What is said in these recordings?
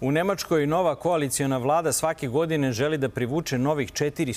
U Nemačkoj nova koaliciona vlada svake godine želi da privuče novih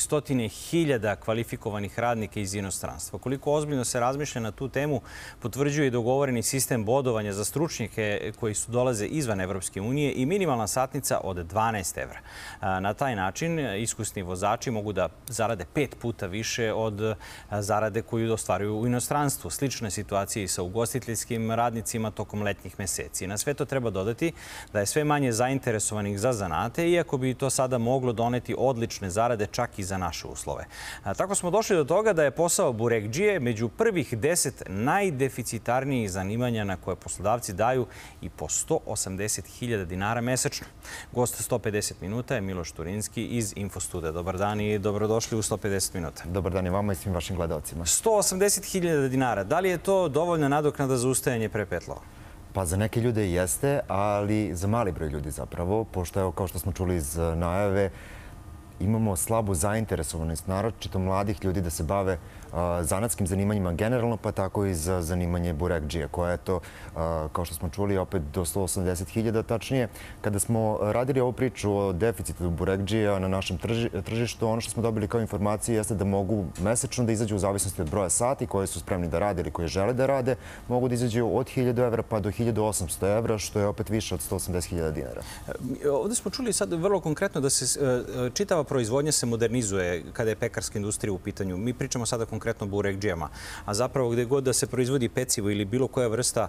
400.000 kvalifikovanih radnika iz inostranstva. Koliko ozbiljno se razmišlja na tu temu potvrđuje i dogovoreni sistem bodovanja za stručnjake koji su dolaze izvan Evropske unije i minimalna satnica od 12 evra. Na taj način iskusni vozači mogu da zarade 5 puta više od zarade koju ostvaruju u inostranstvu. Slična situacija i sa ugostiteljskim radnicima tokom letnjih meseci. Na sve to treba dodati da je sve manje zainteresovanih za zanate, iako bi to sada moglo doneti odlične zarade čak i za naše uslove. Tako smo došli do toga da je posao burekdžije među prvih 10 najdeficitarnijih zanimanja na koje poslodavci daju i po 180.000 dinara mesečno. Gost 150 minuta je Miloš Turinski iz Infostuda. Dobar dan i dobrodošli u 150 minuta. Dobar dan i vama i svim vašim gledalcima. 180.000 dinara. Da li je to dovoljna nadoknada za ustajanje pre petlova? Pa za neke ljude jeste, ali za mali broj ljudi zapravo, pošto evo kao što smo čuli iz najave, imamo slabu zainteresovanost, naročito mladih ljudi da se bave zanatskim zanimanjima generalno, pa tako i za zanimanje burekdžije, koja je to, kao što smo čuli, opet do 180.000 tačnije. Kada smo radili ovu priču o deficitu burekdžija na našem tržištu, ono što smo dobili kao informaciju jeste da mogu mesečno da izađu u zavisnosti od broja sati koje su spremni da rade ili koje žele da rade, mogu da izađu od 1.000 evra pa do 1.800 evra, što je opet više od 180.000 dinara. Ovdje smo čuli sad vrlo konkretno da se čitava proizvodnja se modernizuje kada je pekarska industrija u pitanju. Mi pričamo sada konkretno o burekdžijama, a zapravo gde god da se proizvodi pecivo ili bilo koja vrsta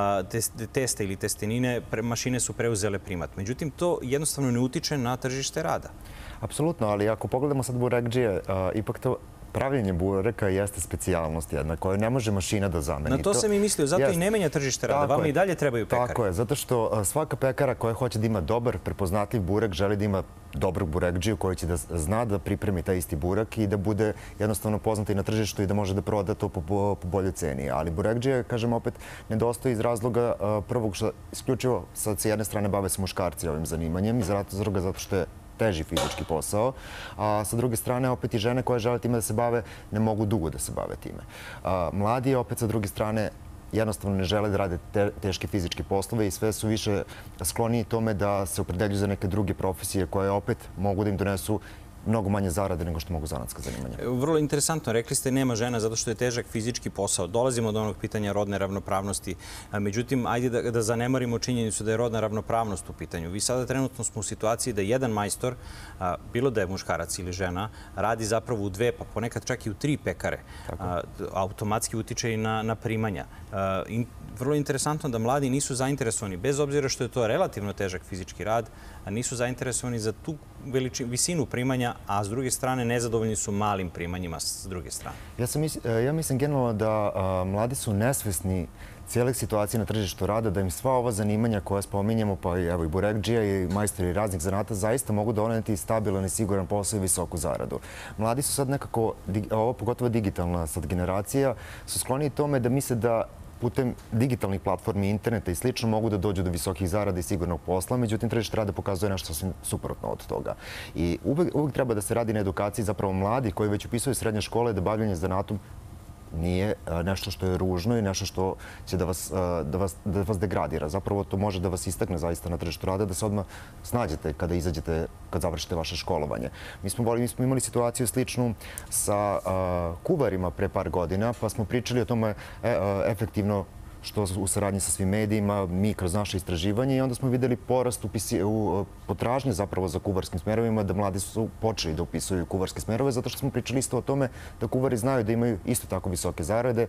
testa ili testenine, mašine su preuzele primat. Međutim, to jednostavno ne utiče na tržište rada. Apsolutno, ali ako pogledamo sad burekdžije, ipak to pravljenje bureka jeste specijalnost jedna koju ne može mašina da zameni. Na to sam i mislio, zato i ne menja tržište rada. Vama i dalje trebaju pekari. Tako je, zato što svaka pekara koja hoće da ima dobar, prepoznatljiv burek, želi da ima dobru burekdžiju koji će da zna da pripremi taj isti burek i da bude jednostavno poznata i na tržištu i da može da proda to po boljoj ceni. Ali burekdžije, kažem opet, nedostaje iz razloga prvog što isključivo sad sa jedne strane bave se muškarci ovim zanimanjem i zato što je teži fizički posao, a sa druge strane opet i žene koje žele time da se bave ne mogu dugo da se bave time. Mladi opet sa druge strane jednostavno ne žele da rade teške fizičke poslove i sve su više skloniji tome da se opredeljuju za neke druge profesije koje opet mogu da im donesu mnogo manje zarade nego što mogu zanatska zanimanja. Vrlo interesantno. Rekli ste nema žena zato što je težak fizički posao. Dolazimo do onog pitanja rodne ravnopravnosti. Međutim, ajde da zanemarimo činjenicu da je rodna ravnopravnost u pitanju. Vi sada trenutno smo u situaciji da jedan majstor, bilo da je muškarac ili žena, radi zapravo u 2, pa ponekad čak i u 3 pekare. Automatski utiče i na primanja. Vrlo interesantno da mladi nisu zainteresovani, bez obzira što je to relativno težak fizički rad, nisu zainteresovani za tu visinu primanja, a s druge strane nezadovoljni su malim primanjima s druge strane. Ja mislim generalno da mladi su nesvesni cijele situacije na tržištu rada, da im sva ova zanimanja koja spominjemo, pa evo i burekdžija i majstori raznih zanata, zaista mogu doneti stabilan i siguran posao i visoku zaradu. Mladi su sad nekako, ovo pogotovo digitalna sad generacija, su skloni tome da misle da putem digitalnih platformi, interneta i slično mogu da dođu do visokih zarada i sigurnog posla, međutim tržište rada pokazuje nešto sasvim suprotno od toga. I uvijek treba da se radi na edukaciji zapravo mladi koji već upisuju srednje škole da bavljanje zanatom nije nešto što je ružno i nešto što će da vas degradira. Zapravo to može da vas istakne zaista na tržištu rada, da se odmah snađete kada izađete, kad završite vaše školovanje. Mi smo imali situaciju sličnu sa kuvarima pre par godina, pa smo pričali o tome efektivno što u saradnji sa svim medijima, mi kroz naše istraživanje i onda smo videli porast u potražnje zapravo za kuvarskim smerovima, da mladi su počeli da upisuju kuvarske smerove, zato što smo pričali isto o tome da kuvari znaju da imaju isto tako visoke zarade,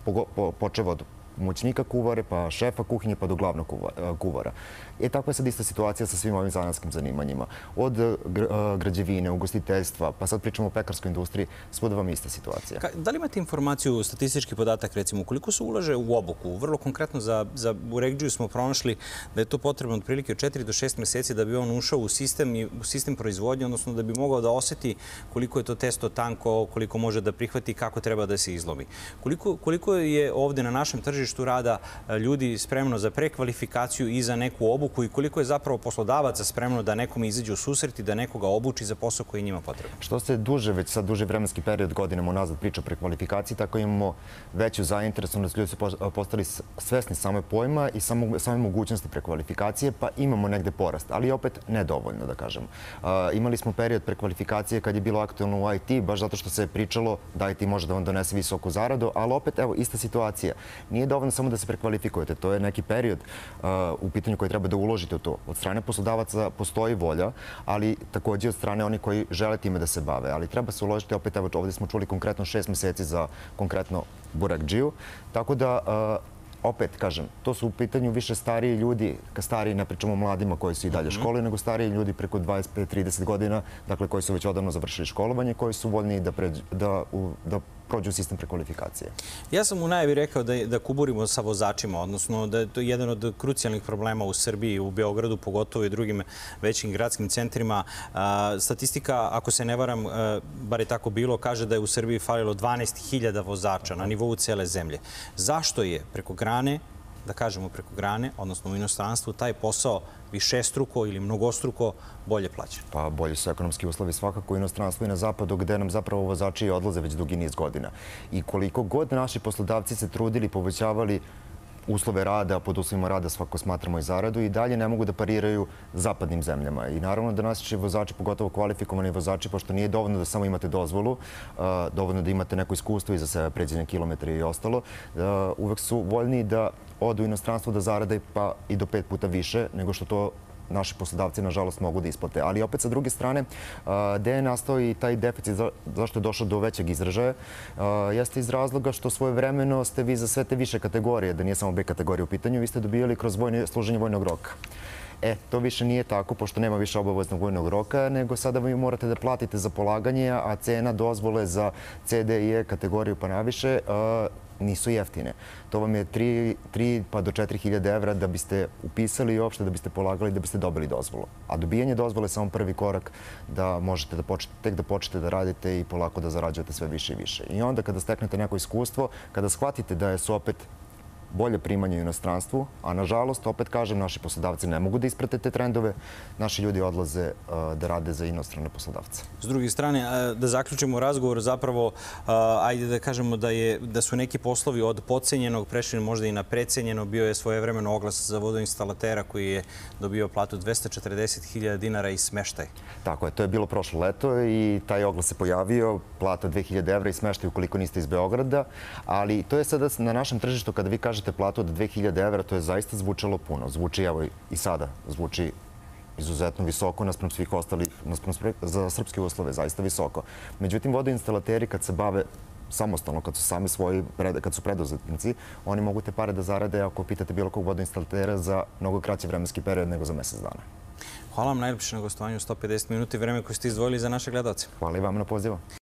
počev od pomoćnika kuvare, pa šefa kuhinje, pa do glavnog kuvara. I takva je sad ista situacija sa svim ovim zanatskim zanimanjima. Od građevine, ugostiteljstva, pa sad pričamo o pekarskoj industriji, svuda vam je ista situacija. Da li imate informaciju, statistički podatak, recimo, koliko se ulaže u obuku? Vrlo konkretno za burekdžiju smo pronašli da je to potrebno otprilike od 4 do 6 meseci da bi on ušao u sistem proizvodnje, odnosno da bi mogao da osjeti koliko je to testo tanko, koliko može da prihvati i kako treba da se izlomi. Koliko je ovdje na našem tržištu tržištu rada ljudi spremno za prekvalifikaciju i za neku obuku i koliko je zapravo poslodavaca spremno da nekom izađe u susret i da nekoga obuči za posao koji je njima potreban? Što se već sad duži vremenski period godinama unazad priča o prekvalifikaciji, tako imamo veću zainteresovanost, ljudi su postali svesni same pojma i same mogućnosti prekvalifikacije, pa imamo negde porast, ali opet nedovoljno, da kažemo. Imali smo period prekvalifikacije kad je bilo aktualno u IT, baš zato što se pričalo da IT može da vam donese visoku zaradu, ali opet, evo, ista situacija. Nije dovoljno samo da se prekvalifikujete, to je neki period u pitanju koji treba da uložite u to. Od strane poslodavaca postoji volja, ali takođe od strane onih koji žele time da se bave. Ali treba se uložiti, opet, evo, ovdje smo čuli konkretno 6 meseci za konkretno Burekdžiju, tako da opet, kažem, to su u pitanju više stariji ljudi, stariji, ne pričamo o mladima koji su i dalje školuju, nego stariji ljudi preko 25-30 godina, dakle koji su već odavno završili školovanje, koji su voljni da prođu sistem prekvalifikacije. Ja sam u najavi rekao da kuburimo sa vozačima, odnosno da je to jedan od krucijalnih problema u Srbiji, u Beogradu, pogotovo i drugim većim gradskim centrima. Statistika, ako se ne varam, bar je tako bilo, kaže da je u Srbiji falilo 12.000 vozača na nivou cele zemlje. Zašto je preko grane, da kažemo preko grane, odnosno u inostranstvu, taj posao višestruko ili mnogostruko bolje plaćen? Pa bolji su ekonomski uslovi svakako u inostranstvu i na zapadu, gde nam zapravo vozači odlaze već dugi niz godina. I koliko god naši poslodavci se trudili, povećavali uslove rada, pod uslovima rada svako smatramo i zaradu, i dalje ne mogu da pariraju zapadnim zemljama. I naravno da naši vozači, pogotovo kvalifikovani vozači, pošto nije dovoljno da samo imate dozvolu, dovoljno da imate neko iskustvo iza sebe, pređene kilometre i ostalo, uvek su voljni da odu u inostranstvo da zarade pa i do 5 puta više nego što to naši poslodavci, nažalost, mogu da isplate. Ali opet, sa druge strane, gde je nastao i taj deficit, zašto je došlo do većeg izražaja, jeste iz razloga što svojevremeno ste vi za sve te više kategorije, da nije samo B kategorija u pitanju, vi ste dobijali kroz služenje vojnog roka. To više nije tako, pošto nema više obaveznog vojnog roka, nego sada vi morate da platite za polaganje, a cena dozvole za C, D i E kategoriju pa naviše nisu jeftine. To vam je 3 pa do 4.000 evra da biste upisali i uopšte da biste polagali, da biste dobili dozvolu. A dobijanje dozvole je samo prvi korak da možete tek da počnete da radite i polako da zarađujete sve više i više. I onda kada steknete neko iskustvo, kada shvatite da su opet bolje primanje u inostranstvu, a nažalost, opet kažem, naši poslodavci ne mogu da isprate te trendove, naši ljudi odlaze da rade za inostrane poslodavce. S druge strane, da zaključimo razgovor, zapravo, ajde da kažemo da su neki poslovi od podcenjenog prešli možda i na precenjeno. Bio je svojevremeno oglas za vodoinstalatera koji je dobio platu 240.000 dinara i smeštaj. Tako je, to je bilo prošlo leto i taj oglas se pojavio, plata 2.000 evra i smeštaj ukoliko niste iz Beograda, ali to je sada na našem tržištu, kada vi kažete platu od 2.000 evra, to je zaista zvučalo puno. Zvuči, evo i sada, zvuči izuzetno visoko naspram svih ostalih, za srpske uslove, zaista visoko. Međutim, vodoinstalateri kad se bave samostalno, kad su preduzetnici, oni mogu te pare da zarade ako pitate bilo kog vodoinstalatera za mnogo kraći vremenski period nego za mesec dana. Hvala vam najljepše na gostovanju 150 minuta i vreme koje ste izdvojili za naše gledalce. Hvala i vama na pozivu.